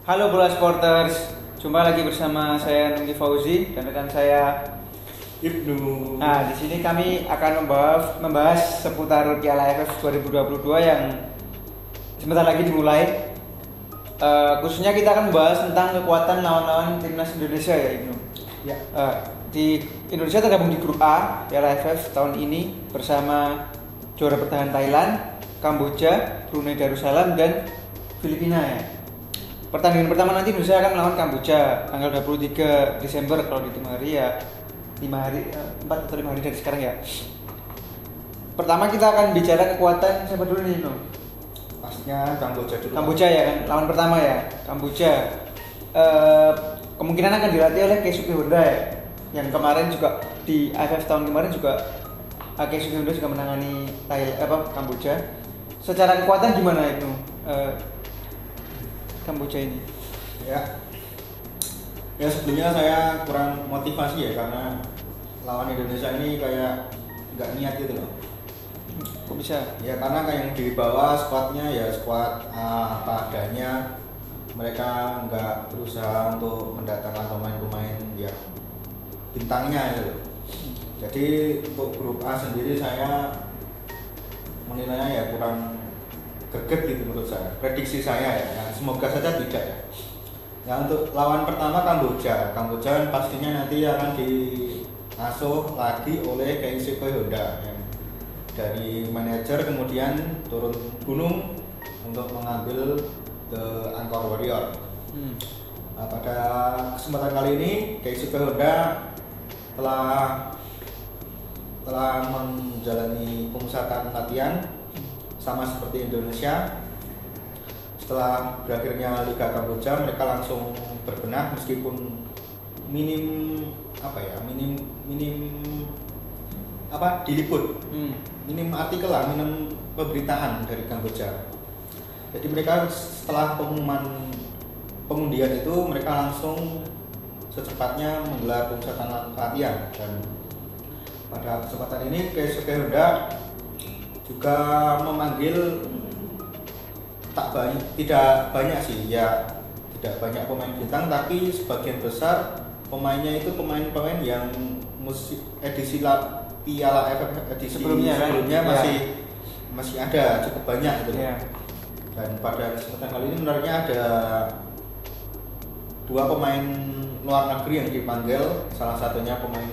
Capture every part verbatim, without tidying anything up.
Halo bola sporters, jumpa lagi bersama saya Nunggi Fauzi dan rekan saya Ibnu. Nah, di sini kami akan membahas, membahas seputar Piala A F F dua ribu dua puluh dua yang sebentar lagi dimulai. Uh, khususnya kita akan membahas tentang kekuatan lawan-lawan timnas Indonesia ya Ibnu. Ya. Uh, di Indonesia tergabung di grup A Piala A F F tahun ini bersama juara bertahan Thailand, Kamboja, Brunei Darussalam dan Filipina ya. Pertandingan pertama nanti Indonesia akan melawan Kamboja tanggal dua puluh tiga Desember kalau dihitung hari ya lima hari, empat atau lima hari dari sekarang ya. Pertama kita akan bicara kekuatan siapa dulu nih, No? Pastinya Kamboja dulu. Kamboja ya kan, lawan pertama ya, Kamboja. Uh, kemungkinan akan dilatih oleh Keisuke Honda ya, yang kemarin juga di A F F tahun kemarin juga Keisuke Honda juga menangani Thailand apa Kamboja. Secara kekuatan gimana itu uh, Kamboja ini? Ya. Ya sebelumnya saya kurang motivasi ya karena lawan Indonesia ini kayak nggak niat gitu loh. Kok bisa? Ya karena kayak yang di bawah squadnya ya squad uh, apa adanya, mereka nggak berusaha untuk mendatangkan pemain-pemain yang bintangnya gitu loh. Jadi untuk grup A sendiri saya menilainya ya kurang greget gitu menurut saya, prediksi saya ya, nah, semoga saja tidak ya. Nah untuk lawan pertama Kamboja, Kamboja pastinya nanti akan diasuh lagi oleh Keisuke Honda yang dari manajer kemudian turun gunung untuk mengambil The Angkor Warrior. Hmm. Nah, pada kesempatan kali ini Keisuke Honda telah telah menjalani pemusatan latihan sama seperti Indonesia. Setelah berakhirnya Liga Kamboja, mereka langsung berbenah meskipun minim apa ya, minim minim apa diliput, hmm. minim artikel lah, minim pemberitaan dari Kamboja. Jadi mereka setelah pengumuman pengundian itu mereka langsung secepatnya menggelar pemusatan latihan dan pada kesempatan ini Keisuke Honda juga memanggil tak banyak, tidak banyak sih ya, tidak banyak pemain bintang, tapi sebagian besar pemainnya itu pemain-pemain yang musik edisi Piala A F F edisi sebelumnya, sebelumnya kan? masih ya. masih ada cukup banyak gitu. Ya. Dan pada kesempatan kali ini menariknya ada dua pemain luar negeri yang dipanggil, salah satunya pemain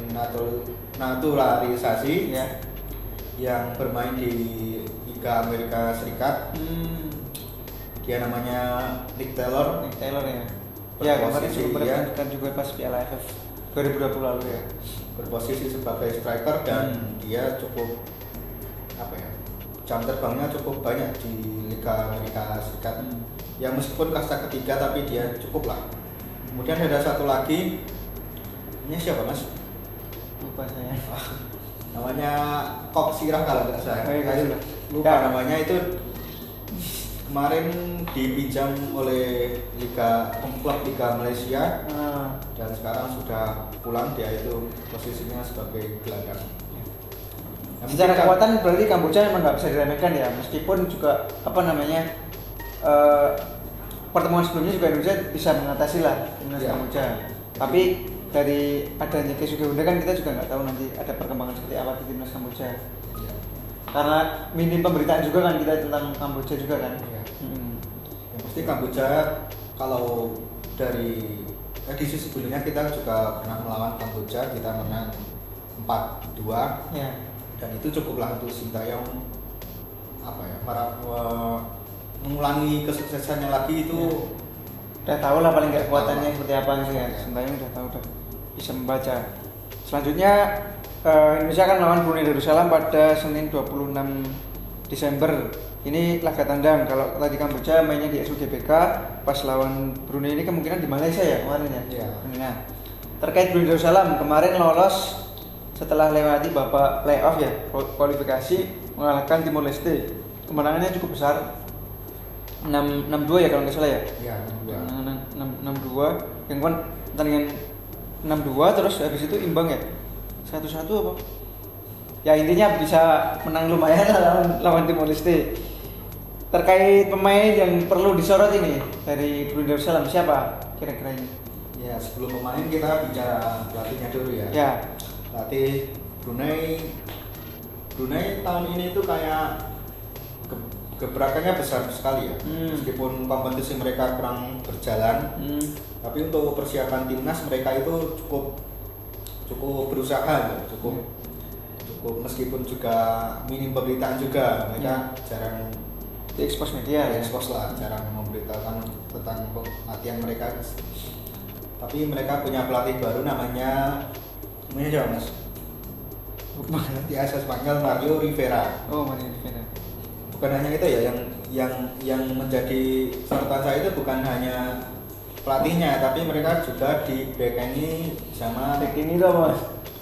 naturalisasi ya, yang bermain di Liga Amerika Serikat. Hmm. Dia namanya Nick Taylor. Nick Taylor ya. Ya kemarin juga bermain juga pas Piala A F F dua ribu dua puluh lalu ya. Berposisi sebagai striker dan hmm. dia cukup apa ya, jam terbangnya cukup banyak di Liga Amerika Serikat. Hmm. Ya meskipun kasta ketiga tapi dia cukup lah. Kemudian ada satu lagi, ini siapa mas? Lupa saya. Namanya Kok Sirah kalau nggak salah. Oh, iya, lupa ya. Namanya itu kemarin dipinjam oleh Liga klub Liga Malaysia ah. dan sekarang sudah pulang, dia itu posisinya sebagai gelandang. Ya. Secara kekuatan berarti Kamboja memang nggak bisa diremehkan ya, meskipun juga apa namanya uh, pertemuan sebelumnya juga Indonesia bisa mengatasi lah timnas ya. Kamboja. Tapi dari adanya Keisuke Honda kan kita juga nggak tahu nanti ada perkembangan seperti apa di timnas Kamboja. Ya. Karena minim pemberitaan juga kan kita tentang Kamboja juga kan. Ya. Hmm. Yang pasti Kamboja kalau dari edisi sebelumnya kita juga pernah melawan Kamboja, kita menang empat dua. Ya. Dan itu cukuplah untuk Sintayong apa ya, para uh, mengulangi kesuksesannya lagi itu. Ya. Udah tahu lah paling nggak kekuatannya seperti apa sih ya. Sintayong udah tahu, udah bisa membaca. Selanjutnya uh, Indonesia akan melawan Brunei Darussalam pada Senin dua puluh enam Desember. Ini laga tandang. Kalau tadi Kamboja mainnya di S U G B K, pas lawan Brunei ini kemungkinan di Malaysia ya kemarin ya. Ya. Nah, terkait Brunei Darussalam kemarin lolos setelah lewati babak playoff ya, kualifikasi mengalahkan Timor Leste. Kemenangannya cukup besar, enam dua ya kalau nggak salah ya. Iya, enam dua. Yang kan pertandingan enam dua terus habis itu imbang ya. satu satu apa? Ya intinya bisa menang lumayan lah lawan lawan Timor Leste. terkait pemain yang perlu disorot ini dari Brunei Darussalam, siapa kira-kira ini? Ya, sebelum pemain kita bicara pelatihnya dulu ya. Ya. Pelatih Brunei Brunei tahun ini tuh kayak ge- gebrakannya besar sekali ya. Hmm. Meskipun kompetisi mereka kurang berjalan, Hmm. tapi untuk persiapan timnas mereka itu cukup cukup berusaha ya, cukup cukup meskipun juga minim pemberitaan juga, mereka jarang Di expose media ya. expose lah, jarang memberitakan tentang latihan mereka. Tapi mereka punya pelatih baru namanya namanya siapa mas? Di asal Spanyol Mario Rivera. Oh, Mario Rivera. Bukan hanya itu ya, yang yang yang menjadi sorotan saya itu bukan hanya pelatihnya, tapi mereka juga di backingi sama Cek ini tuh mas.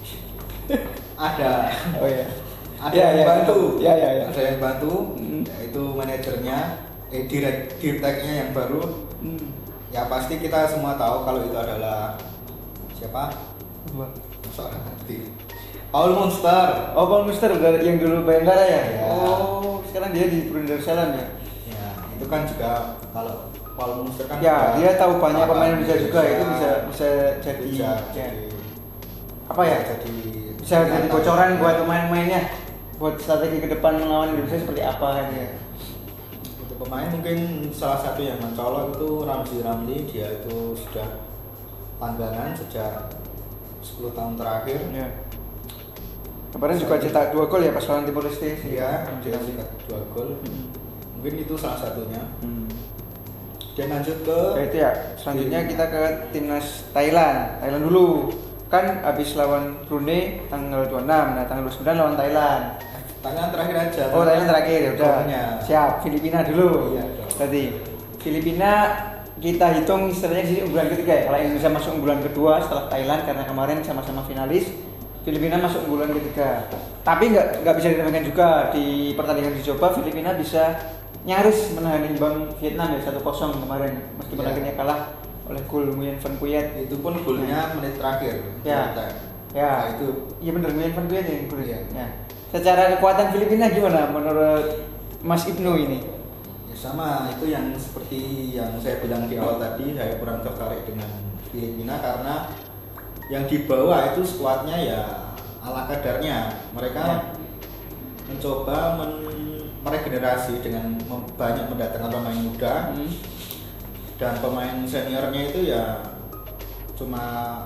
ada Oh ya. ada Ya, yang ya, bantu, ya, ya, ya. ada yang bantu, Hmm. yaitu manajernya, eh direct direknya yang baru. Hmm. Ya pasti kita semua tahu kalau itu adalah siapa? Apa? Seorang nanti Paul Monster. Oh, Paul Mister yang dulu Bayangkara ya? Ya. Oh, sekarang dia di Brunei Darussalam ya? Ya, itu kan juga kalau Paul Monster kan Ya, juga dia tahu banyak paham pemain bisa juga, Indonesia, itu bisa bisa jadi bisa ya. jadi Apa ya? Jadi Bisa jadi bocoran buat pemain-pemainnya, buat strategi ke depan melawan Indonesia seperti apa ya? Untuk pemain mungkin salah satu yang mencolok itu Ramzi Ramli, dia itu sudah langganan sejak sepuluh tahun terakhir. Ya. Kemarin juga cetak dua gol ya pas lawan Timor Leste sih. Iya, dia cetak dua gol. Hmm. Mungkin itu salah satunya. Hmm. Dan lanjut ke Ya, itu ya. Selanjutnya kita ke timnas Thailand. Thailand dulu. Kan habis lawan Brunei tanggal dua puluh enam, nah tanggal dua puluh sembilan lawan Thailand. Thailand terakhir aja. Oh, Thailand terakhir ya udah. Pokoknya. Siap, Filipina dulu. Iya, dong. Tadi Filipina kita hitung istilahnya sih unggulan ketiga ya. Kalau Indonesia masuk unggulan kedua setelah Thailand karena kemarin sama-sama finalis. Filipina masuk unggulan ketiga. Tapi nggak nggak bisa diremehkan juga di pertandingan uji coba Filipina bisa nyaris menahan imbang Vietnam ya satu kosong kemarin meskipun Ya. akhirnya kalah oleh gol Nguyen Van Cuyat. Itu pun golnya menit terakhir. Ya. Nah, Ya. itu Iya benar Nguyen Van Cuyat yang golnya. Iya. Ya. Secara kekuatan Filipina gimana menurut Mas Ibnu ini? ya sama, itu yang seperti yang saya bilang di awal tadi, saya kurang tertarik dengan Filipina karena yang dibawa itu skuadnya ya ala kadarnya. Mereka Ya. mencoba men- meregenerasi dengan mem- banyak mendatangkan pemain muda. Hmm. Dan pemain seniornya itu ya cuma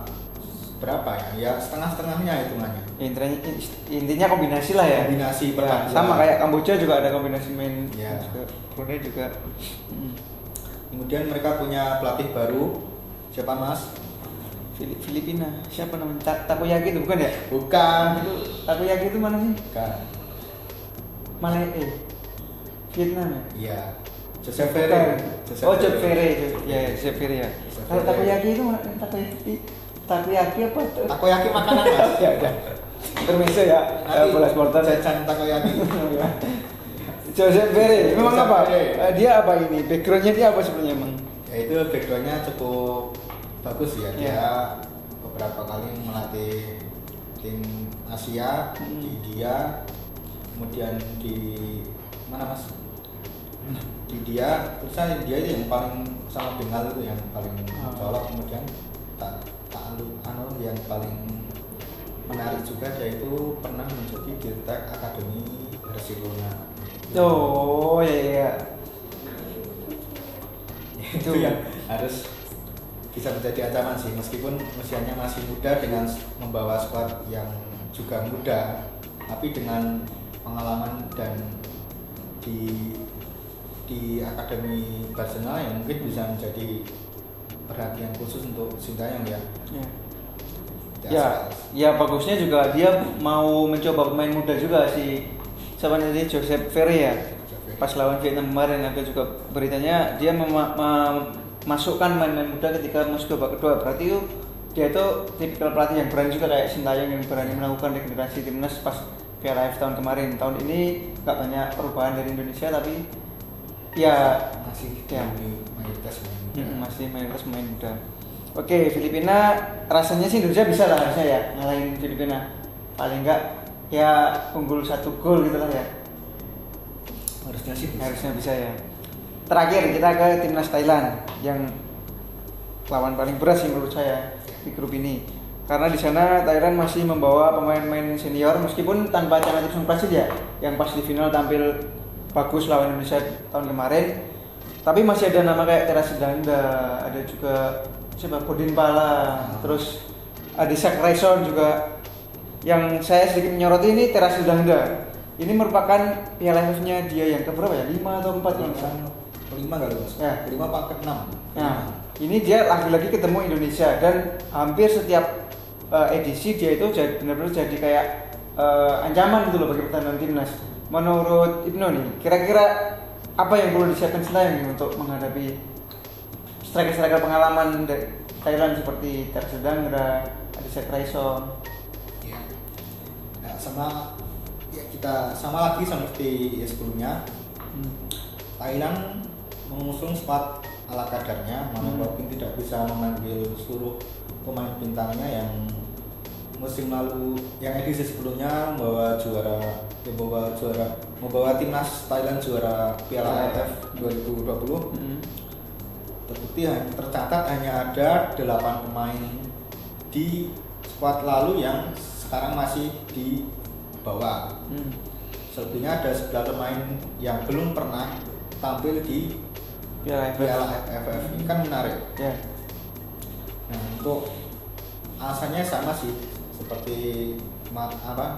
berapa ya? Ya setengah-setengahnya hitungannya. Ya, intinya, intinya kombinasi lah ya. Kombinasi Ya, pertahanan. sama kayak Kamboja juga ada kombinasi main. Ya. Juga. Brunei juga. Hmm. Kemudian mereka punya pelatih baru. Siapa Mas? Fili- Filipina. Siapa namanya? Ta- Takoyaki itu bukan ya? Bukan. Itu Takoyaki itu mana sih? Bukan. Malay eh. Vietnam ya? Iya. Joseph Bukan. Ferry. Oh, Joseph Ferry. Ya, ya, Joseph Ferry ya. Joseph Kalau Ferry. takoyaki itu mana? Takoyaki takoyaki apa? Takoyaki makanan Mas. Ya, ya. Intermezzo ya. Nanti Eh, bola sporter. jajan takoyaki. Ya. Joseph Ferry. Memang Joseph apa? Ferry. Eh, Dia apa ini? Backgroundnya dia apa sebenarnya emang? Ya itu backgroundnya cukup bagus ya. Dia Iya. beberapa kali melatih tim Asia Hmm. di India, kemudian di mana Mas? Di India, terus saya India itu yang paling sama Bengal itu yang paling Ah. colok, kemudian tak tak anu anu yang paling menarik juga, dia itu pernah menjadi direktur Akademi Barcelona. Oh, iya iya. Itu yang harus bisa menjadi ancaman sih, meskipun usianya masih muda dengan membawa skuad yang juga muda, tapi dengan pengalaman dan di di Akademi Barcelona yang mungkin bisa menjadi perhatian khusus untuk Sintayong ya. Ya. Tidak Ya, asal. ya bagusnya juga dia mau mencoba pemain muda juga si siapa nanti Joseph Ferry ya. Pas lawan Vietnam kemarin ada juga beritanya dia mema- memasukkan main-main muda ketika masuk babak kedua. Berarti itu dia itu tipikal pelatih yang berani juga kayak Sintayong yang berani melakukan regenerasi timnas pas Piala A F F tahun kemarin. Tahun ini nggak banyak perubahan dari Indonesia tapi ya masih ya. di mayoritas main muda. Hmm, masih mayoritas pemain muda. Oke, Filipina rasanya sih Indonesia bisa lah harusnya ya ngalahin Filipina. Paling enggak ya unggul satu gol gitu lah ya. Harusnya sih bisa. Harusnya bisa ya. Terakhir kita ke timnas Thailand yang lawan paling berat sih menurut saya di grup ini. Karena di sana Thailand masih membawa pemain-pemain senior meskipun tanpa Chanathip Songkrasit ya, yang pas di final tampil bagus lawan Indonesia tahun kemarin. Tapi masih ada nama kayak Teras Danda, ada juga siapa Bodin Pala, terus Adisak Raison juga. Yang saya sedikit menyoroti ini Teras Danda. Ini merupakan Piala A F F-nya dia yang keberapa ya? lima atau empat yang sana? Kelima kali mas? Ya. Kelima paket enam. Nah, ini dia lagi-lagi ketemu Indonesia dan hampir setiap uh, edisi dia itu jadi benar-benar jadi kayak uh, ancaman gitu loh bagi pertahanan timnas. Menurut Ibnu nih, kira-kira apa yang perlu disiapkan Sintayong nih untuk menghadapi striker-striker pengalaman dari Thailand seperti Teras Danda, Adisak Raison? Ya. Nah, sama ya kita sama lagi seperti ya sebelumnya. Hmm. Thailand mengusung squad ala kadarnya, mana hmm. mungkin tidak bisa memanggil seluruh pemain bintangnya yang musim lalu, yang edisi sebelumnya membawa juara, membawa juara, membawa timnas Thailand juara Piala A F F dua ribu dua puluh. Hmm. Terbukti tercatat hanya ada delapan pemain di squad lalu yang sekarang masih dibawa. Hmm. Selebihnya ada sebelas pemain yang belum pernah tampil di Piala A F F. Ini kan menarik. Yeah. Nah, untuk alasannya sama sih seperti apa?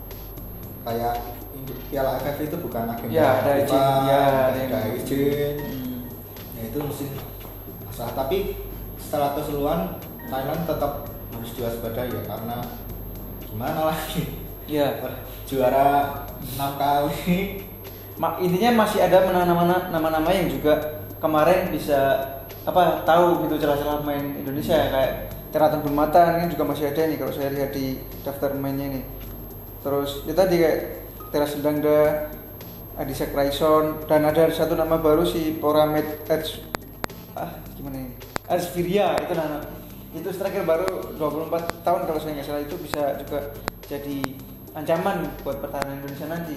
Kayak Piala A F F itu bukan agenda ya, ada izin, ya, ada izin. Hmm. Ya itu mesti masalah. Tapi secara keseluruhan Thailand tetap harus diwaspadai ya, karena gimana lagi? Ya. Juara enam kali. Intinya masih ada nama-nama yang juga kemarin bisa apa tahu gitu celah-celah main Indonesia ya, kayak Teraton Bermatan kan juga masih ada nih kalau saya lihat di daftar mainnya nih. Terus itu tadi kayak Teras Danda, Adisak Raison, dan ada satu nama baru si Poramed Edge ah gimana ini? Arsfiria itu nama. Itu striker baru dua puluh empat tahun kalau saya nggak salah, itu bisa juga jadi ancaman buat pertahanan Indonesia nanti.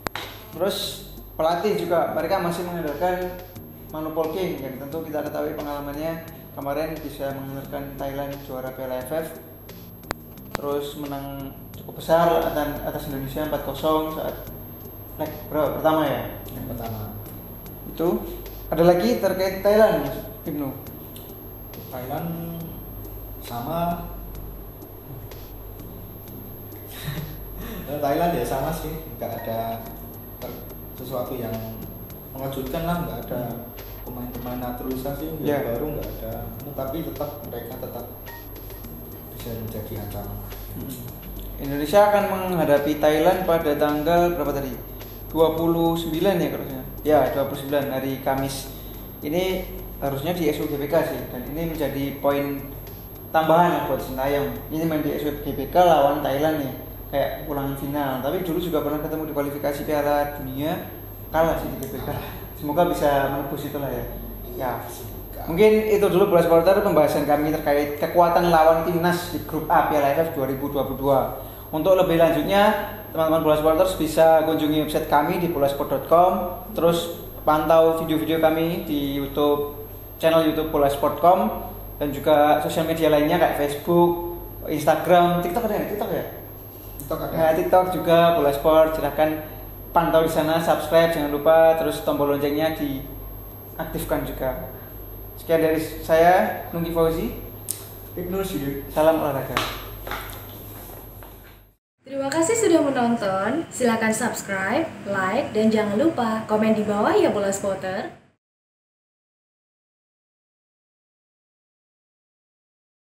Terus pelatih juga mereka masih mengandalkan Manu Polking yang tentu kita ketahui pengalamannya kemarin bisa menghantarkan Thailand juara Piala A F F, terus menang cukup besar atas, atas Indonesia empat kosong saat leg bro pertama ya. Yang pertama. Itu ada lagi terkait Thailand, Ibnu. Thailand sama Thailand ya sama sih, nggak ada sesuatu yang mengejutkan lah, nggak ada pemain-pemain naturalisasi yang yeah. baru, nggak ada, tapi tetap mereka tetap bisa menjadi ancaman. hmm. Indonesia akan menghadapi Thailand pada tanggal berapa tadi? dua puluh sembilan ya harusnya. Ya, dua puluh sembilan hari Kamis. Ini harusnya di S U G B K sih, dan ini menjadi poin tambahan buat Sintayong. Ini main di S U G B K lawan Thailand nih, kayak ulangan final. Tapi dulu juga pernah ketemu di kualifikasi Piala Dunia, kalah sih di G B K. Semoga bisa menembus itulah ya. Ya. Mungkin itu dulu Bola Supporter pembahasan kami terkait kekuatan lawan timnas di grup A Piala A F F dua ribu dua puluh dua. Untuk lebih lanjutnya, teman-teman Bola Supporters bisa kunjungi website kami di bolasport dot com, terus pantau video-video kami di YouTube, channel YouTube bolasport dot com, dan juga sosial media lainnya kayak Facebook, Instagram, TikTok ada ya? TikTok ya? TikTok ada. Nah, TikTok juga Bola Sport, silahkan pantau di sana, subscribe jangan lupa, terus tombol loncengnya diaktifkan juga. Sekian dari saya, Nunggi Fauzi, Ibnu Syidil. Salam olahraga. Terima kasih sudah menonton. Silakan subscribe, like, dan jangan lupa komen di bawah ya Bola Spotter.